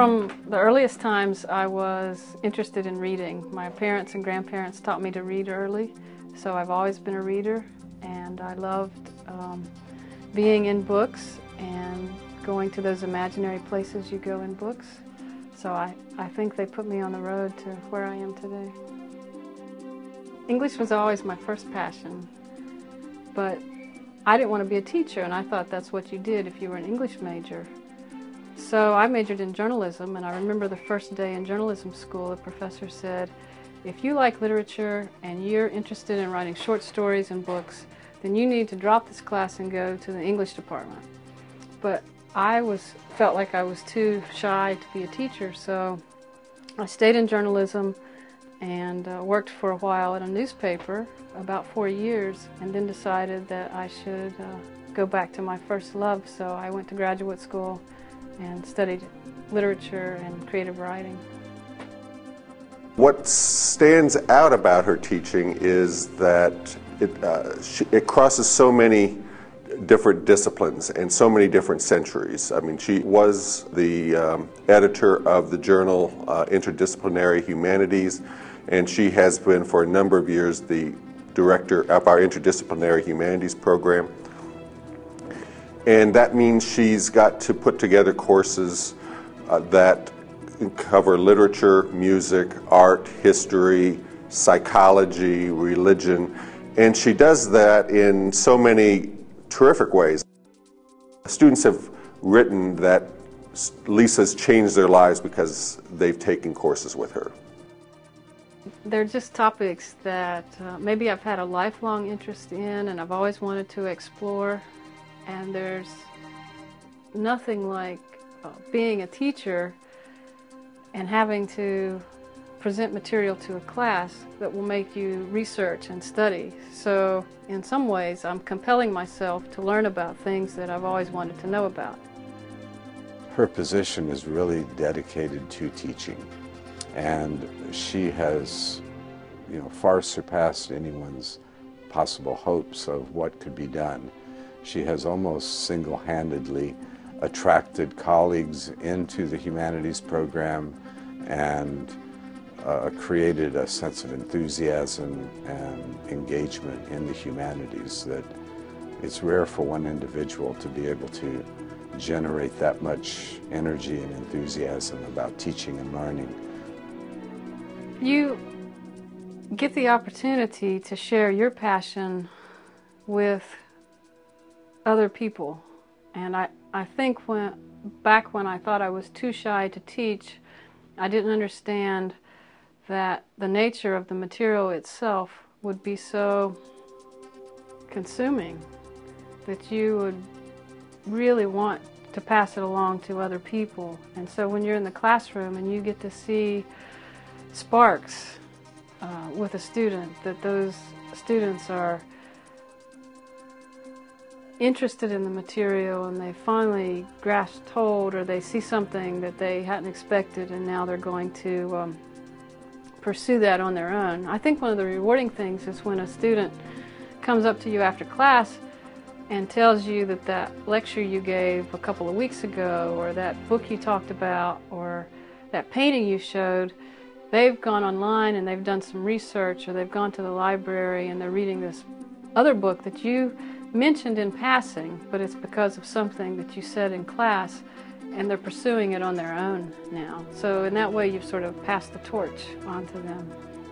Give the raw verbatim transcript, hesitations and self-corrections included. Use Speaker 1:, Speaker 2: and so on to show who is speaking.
Speaker 1: From the earliest times, I was interested in reading. My parents and grandparents taught me to read early, so I've always been a reader, and I loved um, being in books and going to those imaginary places you go in books. So I, I think they put me on the road to where I am today. English was always my first passion, but I didn't want to be a teacher, and I thought that's what you did if you were an English major. So I majored in journalism, and I remember the first day in journalism school, the professor said, if you like literature and you're interested in writing short stories and books, then you need to drop this class and go to the English department. But I was felt like I was too shy to be a teacher, so I stayed in journalism and uh, worked for a while at a newspaper, about four years, and then decided that I should uh, go back to my first love. So I went to graduate school and studied literature and creative writing.
Speaker 2: What stands out about her teaching is that it, uh, she, it crosses so many different disciplines and so many different centuries. I mean, she was the um, editor of the journal uh, Interdisciplinary Humanities, and she has been for a number of years the director of our Interdisciplinary Humanities program. And that means she's got to put together courses uh, that cover literature, music, art, history, psychology, religion, and she does that in so many terrific ways. Students have written that Lisa's changed their lives because they've taken courses with her.
Speaker 1: They're just topics that uh, maybe I've had a lifelong interest in and I've always wanted to explore. And there's nothing like uh, being a teacher and having to present material to a class that will make you research and study. So in some ways I'm compelling myself to learn about things that I've always wanted to know about.
Speaker 3: Her position is really dedicated to teaching, and she has, you know, far surpassed anyone's possible hopes of what could be done. She has almost single-handedly attracted colleagues into the humanities program and uh, created a sense of enthusiasm and engagement in the humanities that it's rare for one individual to be able to generate that much energy and enthusiasm about teaching and learning.
Speaker 1: You get the opportunity to share your passion with other people, and I, I think when back when I thought I was too shy to teach, I didn't understand that the nature of the material itself would be so consuming that you would really want to pass it along to other people. And so when you're in the classroom and you get to see sparks uh, with a student, that those students are interested in the material and they finally grasp hold, or they see something that they hadn't expected and now they're going to um, pursue that on their own. I think one of the rewarding things is when a student comes up to you after class and tells you that that lecture you gave a couple of weeks ago, or that book you talked about, or that painting you showed, they've gone online and they've done some research, or they've gone to the library and they're reading this other book that you mentioned in passing, but it's because of something that you said in class, and they're pursuing it on their own now. So in that way you've sort of passed the torch on to them.